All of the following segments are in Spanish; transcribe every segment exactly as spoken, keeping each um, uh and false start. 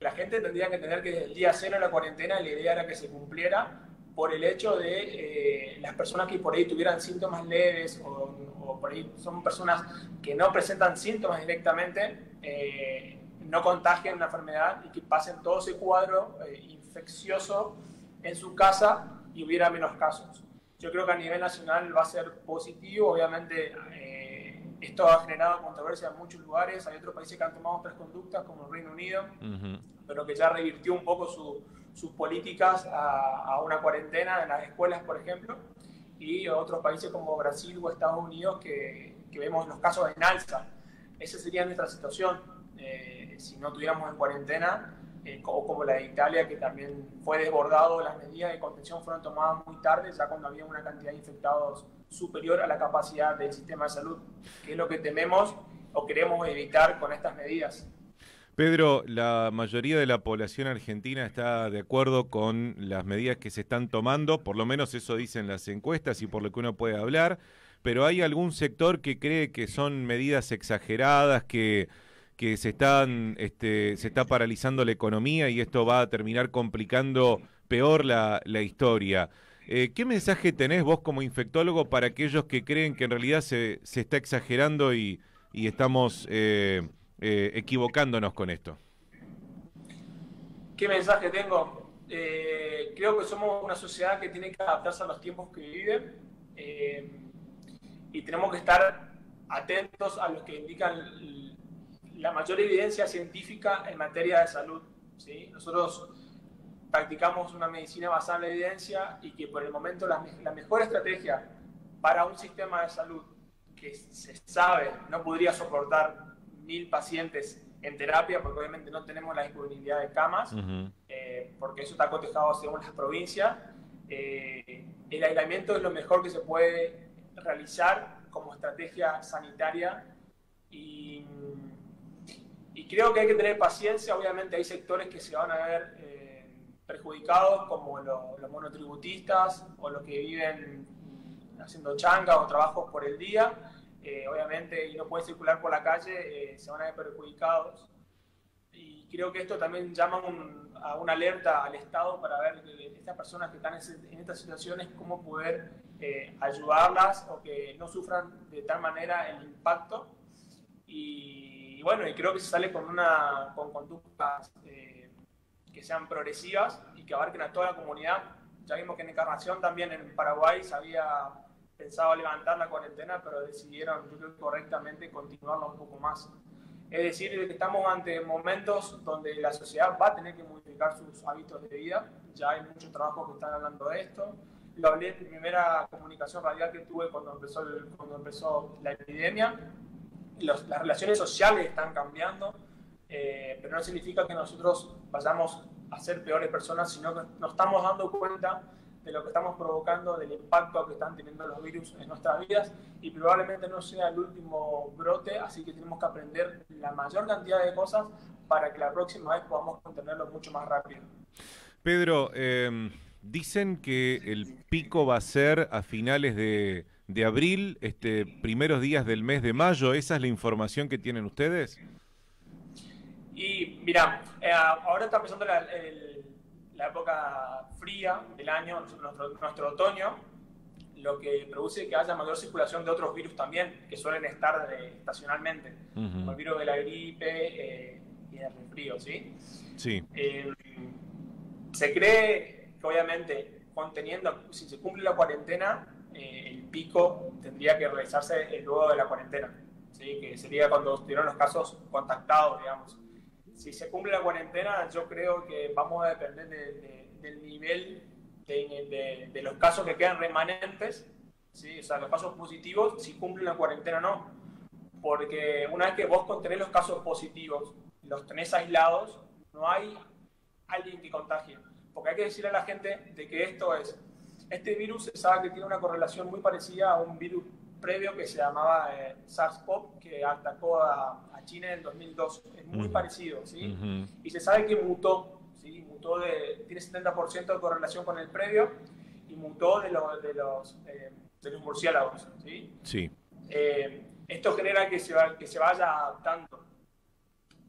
la gente tendría que entender que desde el día cero de la cuarentena la idea era que se cumpliera por el hecho de eh, las personas que por ahí tuvieran síntomas leves o, o por ahí son personas que no presentan síntomas directamente, eh, no contagien una enfermedad y que pasen todo ese cuadro eh, infeccioso en su casa y hubiera menos casos. Yo creo que a nivel nacional va a ser positivo, obviamente eh, esto ha generado controversia en muchos lugares, hay otros países que han tomado otras conductas como el Reino Unido, uh-huh. pero que ya revirtió un poco su, sus políticas a, a una cuarentena en las escuelas, por ejemplo, y otros países como Brasil o Estados Unidos que, que vemos los casos en alza. Esa sería nuestra situación eh, si no tuviéramos en cuarentena, eh, o como la de Italia, que también fue desbordado, las medidas de contención fueron tomadas muy tarde, ya cuando había una cantidad de infectados superior a la capacidad del sistema de salud, que es lo que tememos o queremos evitar con estas medidas. Pedro, la mayoría de la población argentina está de acuerdo con las medidas que se están tomando, por lo menos eso dicen las encuestas y por lo que uno puede hablar, pero hay algún sector que cree que son medidas exageradas, que, que se, están, este, se está paralizando la economía y esto va a terminar complicando peor la, la historia. Eh, ¿Qué mensaje tenés vos como infectólogo para aquellos que creen que en realidad se, se está exagerando y, y estamos... Eh, Eh, equivocándonos con esto? ¿Qué mensaje tengo? Eh, creo que somos una sociedad que tiene que adaptarse a los tiempos que vive eh, y tenemos que estar atentos a lo que indican la mayor evidencia científica en materia de salud, ¿sí? Nosotros practicamos una medicina basada en la evidencia y que por el momento la, la mejor estrategia para un sistema de salud que se sabe no podría soportar mil pacientes en terapia, porque obviamente no tenemos la disponibilidad de camas, uh-huh. eh, porque eso está cotejado según las provincias. Eh, el aislamiento es lo mejor que se puede realizar como estrategia sanitaria y, y creo que hay que tener paciencia. Obviamente hay sectores que se van a ver eh, perjudicados, como lo, los monotributistas o los que viven haciendo changas o trabajos por el día. Eh, obviamente, y no pueden circular por la calle, eh, se van a ver perjudicados. Y creo que esto también llama un, a una alerta al Estado para ver que estas personas que están en, en estas situaciones, cómo poder eh, ayudarlas o que no sufran de tal manera el impacto. Y, y bueno, y creo que se sale con, una, con conductas eh, que sean progresivas y que abarquen a toda la comunidad. Ya vimos que en Encarnación también en Paraguay se había pensaba levantar la cuarentena, pero decidieron, yo creo que correctamente, continuarla un poco más. Es decir, que estamos ante momentos donde la sociedad va a tener que modificar sus hábitos de vida. Ya hay muchos trabajos que están hablando de esto. Lo hablé en mi primera comunicación radial que tuve cuando empezó, el, cuando empezó la epidemia. Los, las relaciones sociales están cambiando, eh, pero no significa que nosotros vayamos a ser peores personas, sino que nos estamos dando cuenta de lo que estamos provocando, del impacto que están teniendo los virus en nuestras vidas y probablemente no sea el último brote, así que tenemos que aprender la mayor cantidad de cosas para que la próxima vez podamos contenerlo mucho más rápido. Pedro, eh, dicen que el pico va a ser a finales de, de abril, este, primeros días del mes de mayo. ¿Esa es la información que tienen ustedes? Y mira, eh, ahora está empezando la, el la época fría del año, nuestro, nuestro otoño, lo que produce que haya mayor circulación de otros virus también, que suelen estar eh, estacionalmente, uh-huh. como el virus de la gripe eh, y el resfrío, ¿sí? Sí. Eh, se cree que obviamente, conteniendo, si se cumple la cuarentena, eh, el pico tendría que realizarse luego de la cuarentena, ¿sí? Que sería cuando estuvieron los casos contactados, digamos. Si se cumple la cuarentena, yo creo que vamos a depender de, de, del nivel de, de, de los casos que quedan remanentes, ¿sí? O sea, los casos positivos, si cumplen la cuarentena o no. Porque una vez que vos contenés los casos positivos, los tenés aislados, no hay alguien que contagie. Porque hay que decirle a la gente de que esto es, este virus se sabe que tiene una correlación muy parecida a un virus previo que se llamaba eh, SARS-CoV, que atacó a, a China en el dos mil dos. Es muy uh-huh. parecido, ¿sí? Uh-huh. Y se sabe que mutó, ¿sí? Mutó de, tiene setenta por ciento de correlación con el previo y mutó de, lo, de, los, eh, de los murciélagos, ¿sí? Sí. Eh, esto genera que se, va, que se vaya adaptando.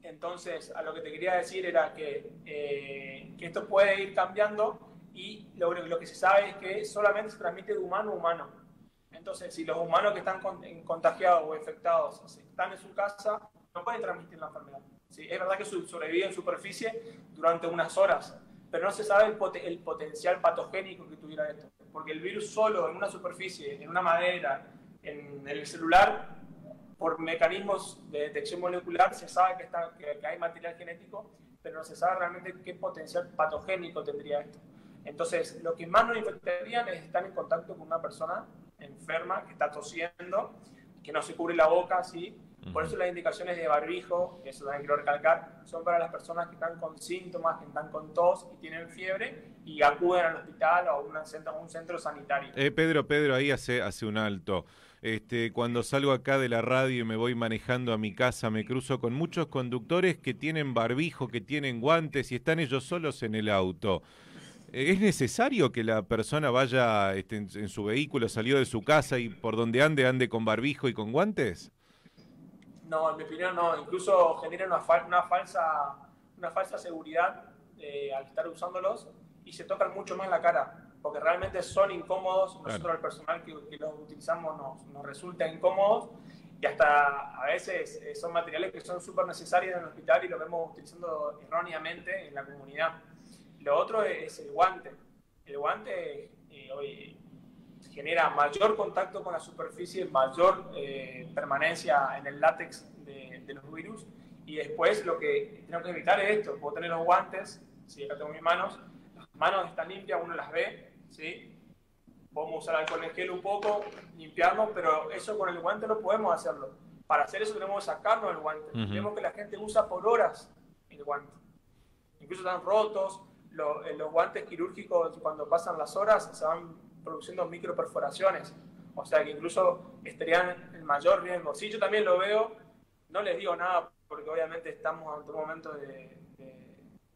Entonces, a lo que te quería decir era que, eh, que esto puede ir cambiando y lo, lo que se sabe es que solamente se transmite de humano a humano. Entonces, si los humanos que están con, contagiados o infectados están en su casa, no pueden transmitir la enfermedad. ¿Sí? Es verdad que sobrevive en superficie durante unas horas, pero no se sabe el, pot el potencial patogénico que tuviera esto. Porque el virus solo en una superficie, en una madera, en, en el celular, por mecanismos de detección molecular, se sabe que, está, que, que hay material genético, pero no se sabe realmente qué potencial patogénico tendría esto. Entonces, lo que más nos infectarían es estar en contacto con una persona enferma que está tosiendo, que no se cubre la boca, ¿sí? Por eso las indicaciones de barbijo, que eso también quiero recalcar, son para las personas que están con síntomas, que están con tos y tienen fiebre y acuden al hospital o a un centro, un centro sanitario. Eh, Pedro, Pedro, ahí hace, hace un alto. Este, cuando salgo acá de la radio y me voy manejando a mi casa, me cruzo con muchos conductores que tienen barbijo, que tienen guantes y están ellos solos en el auto. ¿Es necesario que la persona vaya este, en, en su vehículo, salió de su casa y por donde ande, ande con barbijo y con guantes? No, en mi opinión no. Incluso genera una, fa una, falsa, una falsa seguridad eh, al estar usándolos y se tocan mucho más la cara, porque realmente son incómodos. Nosotros, claro, el personal que, que los utilizamos nos, nos resulta incómodos y hasta a veces eh, son materiales que son súper necesarios en el hospital y los vemos utilizando erróneamente en la comunidad. Lo otro es el guante. El guante eh, hoy genera mayor contacto con la superficie, mayor eh, permanencia en el látex de, de los virus. Y después lo que tenemos que evitar es esto. Puedo tener los guantes, ¿sí? Acá tengo mis manos. Las manos están limpias, uno las ve, ¿sí? Podemos usar alcohol en gel un poco, limpiarnos, pero eso con el guante no podemos hacerlo. Para hacer eso tenemos que sacarnos el guante. Uh-huh. Vemos que la gente usa por horas el guante. Incluso están rotos. Los, los guantes quirúrgicos, cuando pasan las horas, se van produciendo microperforaciones. O sea que incluso estarían en mayor riesgo. Sí, yo también lo veo, no les digo nada porque obviamente estamos ante un momento de... de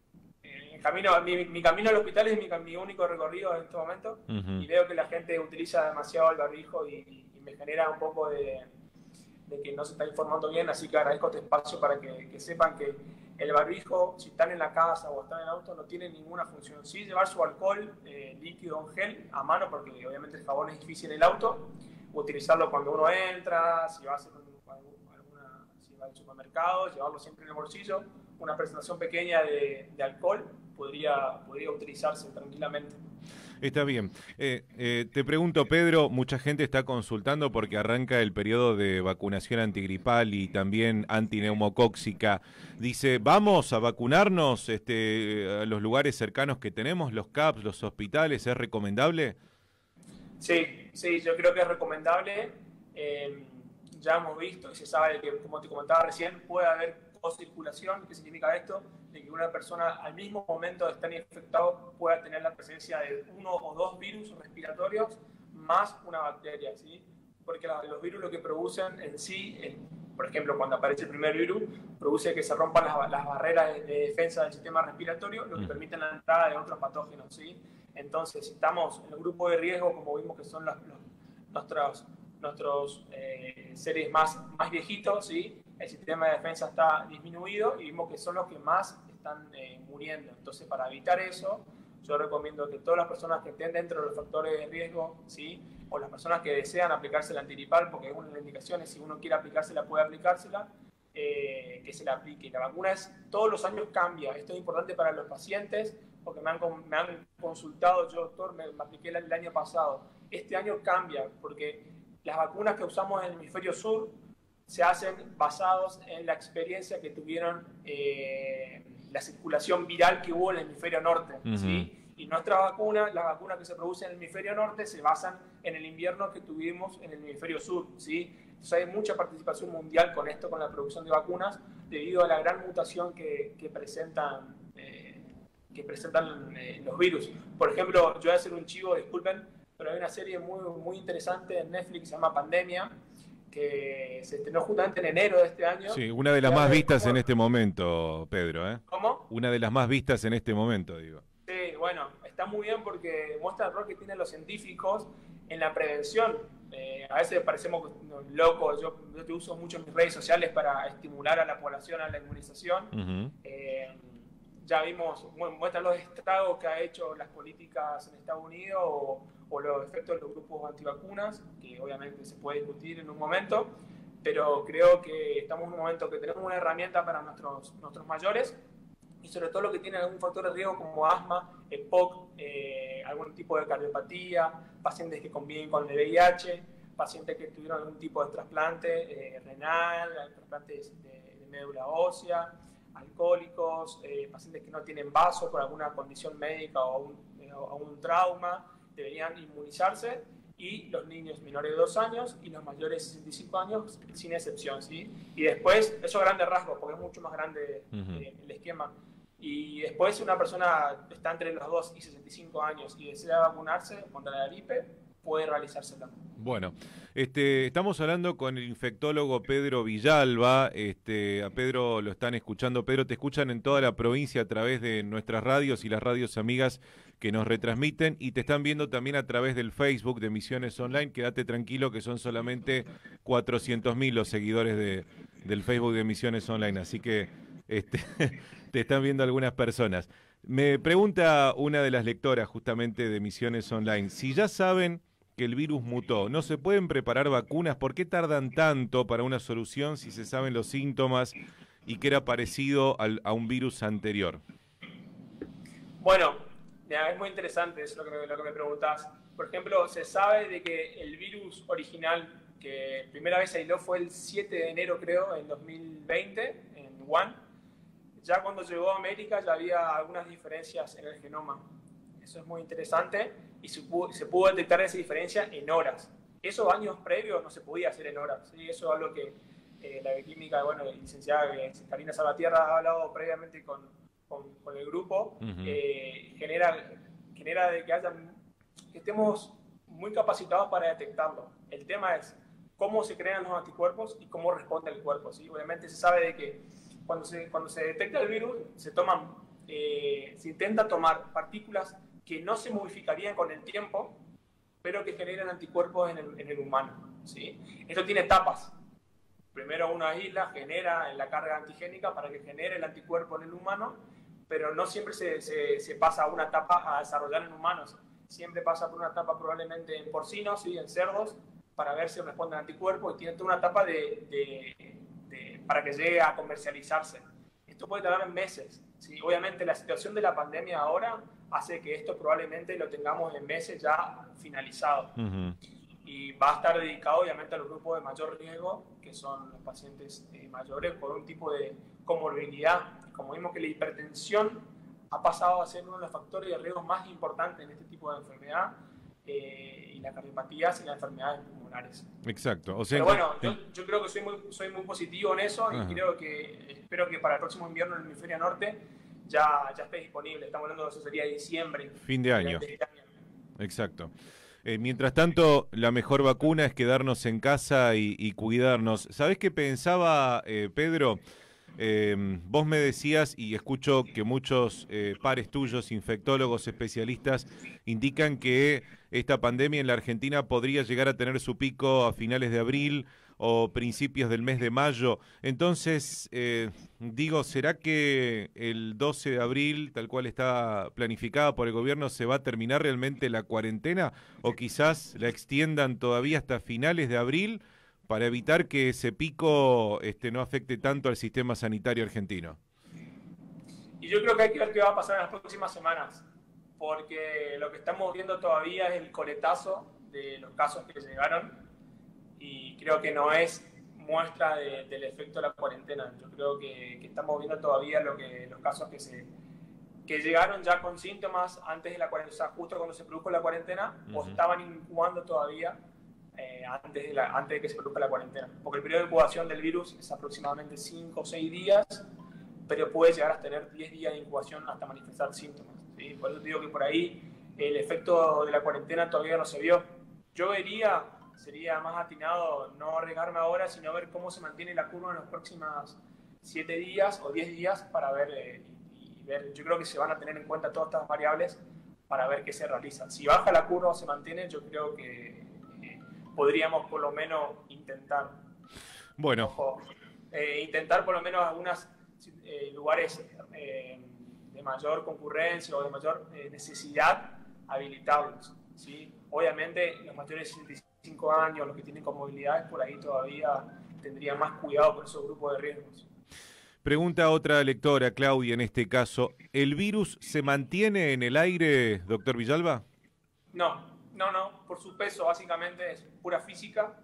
en camino, mi, mi camino al hospital es mi, mi único recorrido en este momento. Uh-huh. Y veo que la gente utiliza demasiado el barbijo y, y me genera un poco de, de que no se está informando bien, así que agradezco este espacio para que, que sepan que el barbijo, si están en la casa o están en el auto, no tiene ninguna función. Sí, llevar su alcohol eh, líquido o gel a mano, porque obviamente el jabón es difícil en el auto, utilizarlo cuando uno entra, si va a hacer un, alguna, si va al supermercado, llevarlo siempre en el bolsillo. Una presentación pequeña de, de alcohol podría, podría utilizarse tranquilamente. Está bien. Eh, eh, te pregunto, Pedro, mucha gente está consultando porque arranca el periodo de vacunación antigripal y también antineumocóxica. Dice, ¿vamos a vacunarnos este, a los lugares cercanos que tenemos, los C A Ps, los hospitales? ¿Es recomendable? Sí, sí, yo creo que es recomendable. Eh, ya hemos visto y se sabe que, como te comentaba recién, puede haber co-circulación. ¿Qué significa esto? De que una persona al mismo momento de estar infectado pueda tener la presencia de uno o dos virus respiratorios más una bacteria, ¿sí? Porque la, los virus lo que producen en sí, en, por ejemplo, cuando aparece el primer virus, produce que se rompan las, las barreras de, de defensa del sistema respiratorio, lo que permite la entrada de otros patógenos, ¿sí? Entonces, si estamos en el grupo de riesgo, como vimos que son los, los, nuestros, nuestros eh, seres más, más viejitos, ¿sí? El sistema de defensa está disminuido y vimos que son los que más están eh, muriendo. Entonces, para evitar eso, yo recomiendo que todas las personas que estén dentro de los factores de riesgo, ¿sí? O las personas que desean aplicarse el antigripal, porque es una de las indicaciones, si uno quiere aplicársela, puede aplicársela, eh, que se la aplique. La vacuna es, todos los años cambia. Esto es importante para los pacientes, porque me han, me han consultado, yo doctor, me, me apliqué el, el año pasado. Este año cambia, porque las vacunas que usamos en el hemisferio sur se hacen basados en la experiencia que tuvieron eh, la circulación viral que hubo en el hemisferio norte, uh-huh. ¿sí? Y nuestras vacunas, las vacunas que se producen en el hemisferio norte, se basan en el invierno que tuvimos en el hemisferio sur, ¿sí? Entonces hay mucha participación mundial con esto, con la producción de vacunas, debido a la gran mutación que, que presentan, eh, que presentan eh, los virus. Por ejemplo, yo voy a hacer un chivo, disculpen, pero hay una serie muy, muy interesante en Netflix que se llama Pandemia, que se estrenó justamente en enero de este año. Sí, una de las más vistas cómo... en este momento, Pedro, ¿eh? ¿Cómo? Una de las más vistas en este momento, digo. Sí, bueno, está muy bien porque muestra el rol que tienen los científicos en la prevención. Eh, a veces parecemos locos, yo, yo te uso mucho en mis redes sociales para estimular a la población a la inmunización. Uh-huh. eh, ya vimos, muestran los estragos que ha hecho las políticas en Estados Unidos o, o los efectos de los grupos antivacunas, que obviamente se puede discutir en un momento, pero creo que estamos en un momento que tenemos una herramienta para nuestros, nuestros mayores, y sobre todo los que tienen algún factor de riesgo como asma, E P O C, eh, algún tipo de cardiopatía, pacientes que conviven con el V I H, pacientes que tuvieron algún tipo de trasplante eh, renal, trasplantes de, de médula ósea, alcohólicos, eh, pacientes que no tienen vaso por alguna condición médica o un, eh, o un trauma, deberían inmunizarse, y los niños menores de dos años y los mayores de sesenta y cinco años sin excepción, ¿sí? Y después, eso grandes rasgos, porque es mucho más grande uh-huh. eh, el esquema. Y después, si una persona está entre los dos y sesenta y cinco años y desea vacunarse contra la gripe, puede realizársela. Bueno, este, estamos hablando con el infectólogo Pedro Villalba. Este, a Pedro lo están escuchando. Pedro, te escuchan en toda la provincia a través de nuestras radios y las radios amigas que nos retransmiten, y te están viendo también a través del Facebook de Misiones Online. Quédate tranquilo que son solamente cuatrocientos mil los seguidores de, del Facebook de Misiones Online, así que este, te están viendo algunas personas. Me pregunta una de las lectoras justamente de Misiones Online, si ya saben que el virus mutó, ¿no se pueden preparar vacunas? ¿Por qué tardan tanto para una solución si se saben los síntomas y que era parecido al, a un virus anterior? Bueno, ya, es muy interesante eso lo que, lo que me preguntás. Por ejemplo, se sabe de que el virus original, que primera vez se aisló fue el siete de enero, creo, en dos mil veinte, en Wuhan. Ya cuando llegó a América ya había algunas diferencias en el genoma. Eso es muy interesante y se pudo, se pudo detectar esa diferencia en horas. Esos años previos no se podía hacer en horas, ¿sí? Eso es algo que eh, la bioquímica, bueno, la licenciada Karina Salvatierra ha hablado previamente con, con, con el grupo. Uh-huh. eh, genera, genera de que, haya, que estemos muy capacitados para detectarlo. El tema es cómo se crean los anticuerpos y cómo responde el cuerpo, ¿sí? Obviamente se sabe de que cuando se, cuando se detecta el virus, se toman, eh, se intenta tomar partículas que no se modificarían con el tiempo, pero que generan anticuerpos en el, en el humano, ¿sí? Esto tiene etapas. Primero uno aísla, genera la carga antigénica para que genere el anticuerpo en el humano, pero no siempre se, se, se pasa a una etapa a desarrollar en humanos. Siempre pasa por una etapa probablemente en porcinos, ¿sí? En cerdos, para ver si responden anticuerpos, y tiene toda una etapa de, de, de, para que llegue a comercializarse. Esto puede tardar meses, ¿sí? Obviamente la situación de la pandemia ahora hace que esto probablemente lo tengamos en meses ya finalizado. Uh-huh. Y va a estar dedicado obviamente a los grupos de mayor riesgo, que son los pacientes eh, mayores por un tipo de comorbilidad. Como vimos que la hipertensión ha pasado a ser uno de los factores de riesgo más importantes en este tipo de enfermedad, eh, y la cardiopatía y las enfermedades pulmonares. Exacto. O sea, pero bueno, yo, yo creo que soy muy, soy muy positivo en eso. Ajá. Y creo que, espero que para el próximo invierno en el hemisferio norte ya, ya esté disponible. Estamos hablando de eso, sería diciembre. Fin de año. De este año. Exacto. Eh, mientras tanto, la mejor vacuna es quedarnos en casa y, y cuidarnos. ¿Sabés qué pensaba, eh, Pedro? Eh, vos me decías, y escucho que muchos eh, pares tuyos, infectólogos, especialistas, indican que esta pandemia en la Argentina podría llegar a tener su pico a finales de abril o principios del mes de mayo. Entonces, eh, digo, ¿será que el doce de abril, tal cual está planificada por el gobierno, se va a terminar realmente la cuarentena? ¿O quizás la extiendan todavía hasta finales de abril para evitar que ese pico este, no afecte tanto al sistema sanitario argentino? Y yo creo que hay que ver qué va a pasar en las próximas semanas, porque lo que estamos viendo todavía es el coletazo de los casos que llegaron, y creo que no es muestra de, del efecto de la cuarentena. Yo creo que, que estamos viendo todavía lo que, los casos que, se, que llegaron ya con síntomas antes de la cuarentena, o sea, justo cuando se produjo la cuarentena, uh-huh. o estaban incubando todavía Eh, antes, de la, antes de que se produzca la cuarentena. Porque el periodo de incubación del virus es aproximadamente cinco o seis días, pero puede llegar a tener diez días de incubación hasta manifestar síntomas, ¿sí? Por eso te digo que por ahí el efecto de la cuarentena todavía no se vio. Yo vería, sería más atinado no arriesgarme ahora, sino ver cómo se mantiene la curva en los próximos siete días o diez días para ver, eh, y, y ver, yo creo que se van a tener en cuenta todas estas variables para ver qué se realiza. Si baja la curva o se mantiene, yo creo que eh, podríamos por lo menos intentar. Bueno. Ojo, eh, intentar por lo menos algunos eh, lugares eh, de mayor concurrencia o de mayor eh, necesidad habilitarlos, ¿sí? Obviamente los mayores de sesenta y cinco años, los que tienen comorbilidades, por ahí todavía tendrían más cuidado con esos grupos de riesgos. Pregunta otra lectora, Claudia, en este caso. ¿El virus se mantiene en el aire, doctor Villalba? No, no, no. Por su peso, básicamente, es pura física.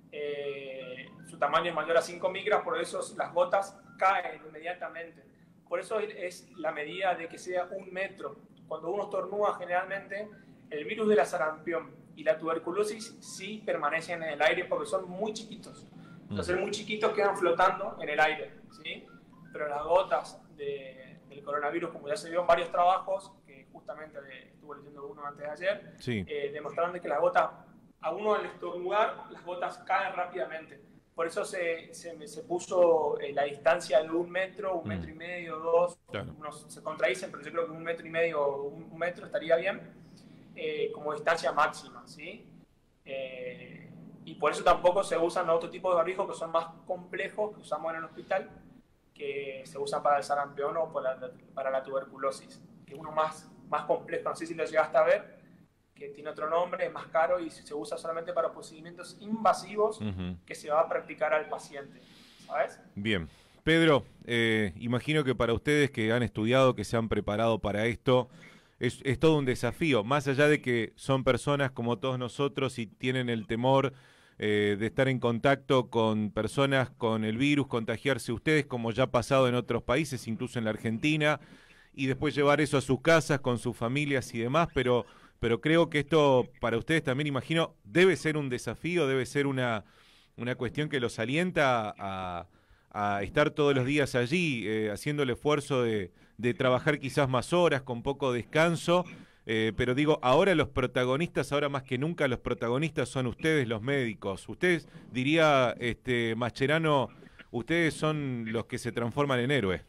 Eh, su tamaño es mayor a cinco micras, por eso las gotas caen inmediatamente. Por eso es la medida de que sea un metro. Cuando uno estornuda, generalmente, el virus de la sarampión y la tuberculosis sí permanecen en el aire porque son muy chiquitos. Entonces, muy chiquitos quedan flotando en el aire, ¿sí? Pero las gotas de, del coronavirus, como ya se vio en varios trabajos, que justamente estuve leyendo uno antes de ayer, sí. eh, demostraron de que las gotas, a uno al estornudar, las gotas caen rápidamente. Por eso se, se, se puso eh, la distancia de un metro, un mm. metro y medio, dos, claro. Unos se contradicen, pero yo creo que un metro y medio o un, un metro estaría bien, eh, como distancia máxima, ¿sí? Eh, y por eso tampoco se usan otro tipo de barbijos que son más complejos, que usamos en el hospital, que se usan para el sarampión o para la, para la tuberculosis, que es uno más, más complejo, no sé si lo llegaste a ver, que tiene otro nombre, es más caro y se usa solamente para procedimientos invasivos uh-huh. que se va a practicar al paciente, ¿sabes? Bien. Pedro, eh, imagino que para ustedes que han estudiado, que se han preparado para esto, es, es todo un desafío, más allá de que son personas como todos nosotros y tienen el temor Eh, de estar en contacto con personas con el virus, contagiarse ustedes, como ya ha pasado en otros países, incluso en la Argentina, y después llevar eso a sus casas, con sus familias y demás, pero, pero creo que esto para ustedes también, imagino, debe ser un desafío, debe ser una, una cuestión que los alienta a, a estar todos los días allí, eh, haciendo el esfuerzo de, de trabajar quizás más horas, con poco descanso. Eh, pero digo, ahora los protagonistas, ahora más que nunca los protagonistas son ustedes, los médicos. Ustedes, diría este Mascherano, ustedes son los que se transforman en héroes.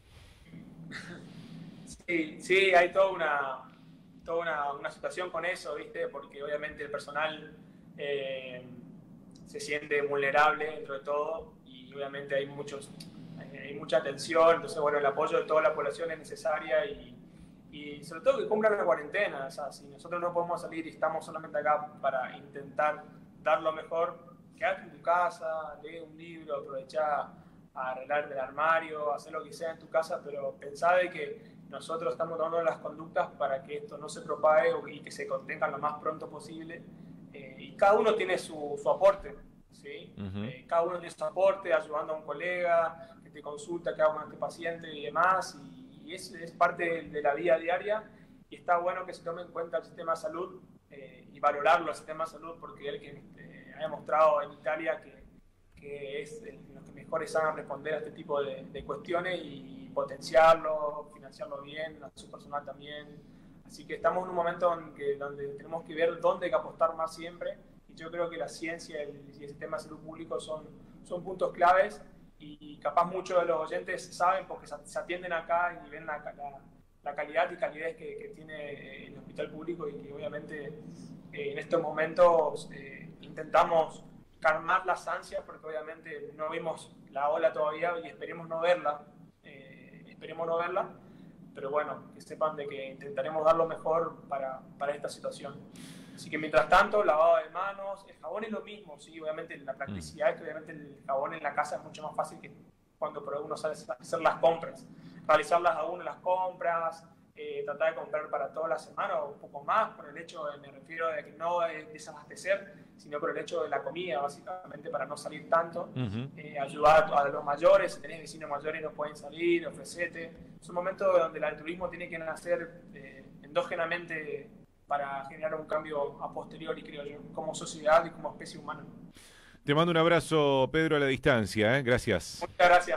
Sí, sí, hay toda una, toda una, una situación con eso, ¿viste? Porque obviamente el personal eh, se siente vulnerable dentro de todo y obviamente hay, muchos, hay mucha atención, entonces bueno, el apoyo de toda la población es necesaria y Y sobre todo que cumplan la cuarentena, o sea, si nosotros no podemos salir y estamos solamente acá para intentar dar lo mejor, quédate en tu casa, lee un libro, aprovechá a arreglar el armario, hacer lo que sea en tu casa, pero pensá de que nosotros estamos tomando las conductas para que esto no se propague y que se contenga lo más pronto posible. Eh, y cada uno tiene su, su aporte, ¿sí? Uh-huh. eh, cada uno tiene su aporte, ayudando a un colega que te consulta, que haga con este paciente y demás, y y es, es parte de la vida diaria y está bueno que se tome en cuenta el sistema de salud eh, y valorarlo el sistema de salud porque él que eh, ha demostrado en Italia que, que es el, los que mejores saben responder a este tipo de, de cuestiones y potenciarlo, financiarlo bien, a su personal también. Así que estamos en un momento en que, donde tenemos que ver dónde hay que apostar más siempre y yo creo que la ciencia y el, y el sistema de salud público son, son puntos claves. Y capaz muchos de los oyentes saben porque se atienden acá y ven la, la, la calidad y calidez que, que tiene el hospital público y que obviamente eh, en estos momentos eh, intentamos calmar las ansias porque obviamente no vimos la ola todavía y esperemos no verla, eh, esperemos no verla, pero bueno, que sepan de que intentaremos dar lo mejor para, para esta situación. Así que mientras tanto, lavado de manos, el jabón es lo mismo, sí, obviamente la practicidad es que obviamente el jabón en la casa es mucho más fácil que cuando uno sale a hacer las compras. Realizarlas a uno las compras, eh, tratar de comprar para toda la semana o un poco más, por el hecho, de, me refiero de que no es desabastecer, sino por el hecho de la comida, básicamente, para no salir tanto. Uh-huh. eh, ayudar a, a los mayores, si tenés vecinos mayores no pueden salir, ofrecete. Es un momento donde el altruismo tiene que nacer eh, endógenamente para generar un cambio a posteriori, creo yo, como sociedad y como especie humana. Te mando un abrazo, Pedro, a la distancia, ¿eh? Gracias. Muchas gracias.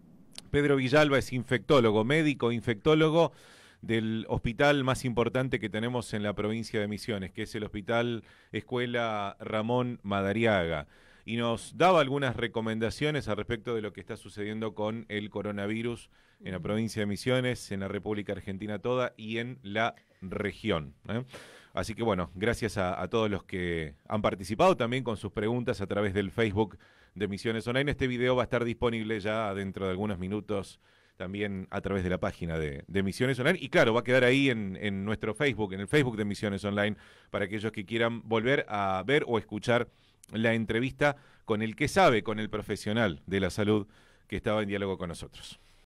Pedro Villalba es infectólogo, médico infectólogo del hospital más importante que tenemos en la provincia de Misiones, que es el Hospital Escuela Ramón Madariaga. y nos daba algunas recomendaciones al respecto de lo que está sucediendo con el coronavirus en la provincia de Misiones, en la República Argentina toda y en la región, ¿eh? Así que bueno, gracias a, a todos los que han participado también con sus preguntas a través del Facebook de Misiones Online. Este video va a estar disponible ya dentro de algunos minutos también a través de la página de, de Misiones Online. Y claro, va a quedar ahí en, en nuestro Facebook, en el Facebook de Misiones Online, para aquellos que quieran volver a ver o escuchar la entrevista con el que sabe, con el profesional de la salud que estaba en diálogo con nosotros.